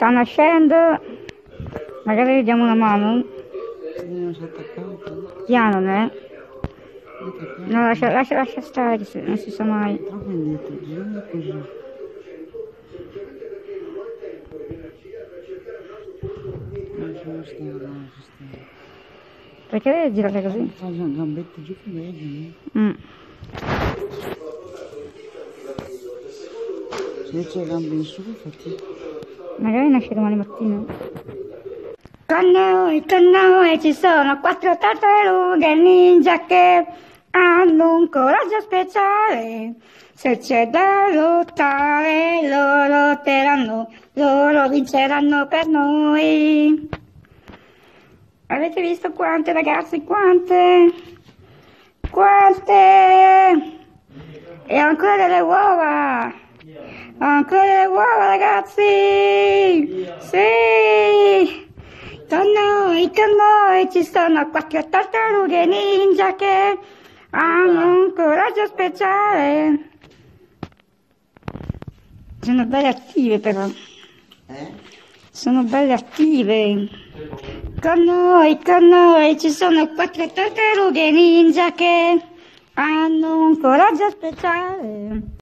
Sta nascendo, magari gli diamo una mano. Non si è attaccato. Piano, no, lascia stare, che non si sa mai. Troppo indietro, girando così. Lasciamo stare. Perché deve girare così? Fa gambette giù che vedi. Se c'è gambe in su, fatica. Magari nasce domani mattina. Con noi ci sono 4 tartarughe ninja che hanno un coraggio speciale. Se c'è da lottare, loro lotteranno, loro vinceranno per noi. Avete visto quante, ragazzi? Quante? E ancora delle uova! Ancora delle uova, ragazzi! Sì! Con noi ci sono 4 tartarughe ninja che hanno un coraggio speciale. Sono belle attive però. Sono belle attive. Con noi ci sono 4 tartarughe ninja che hanno un coraggio speciale.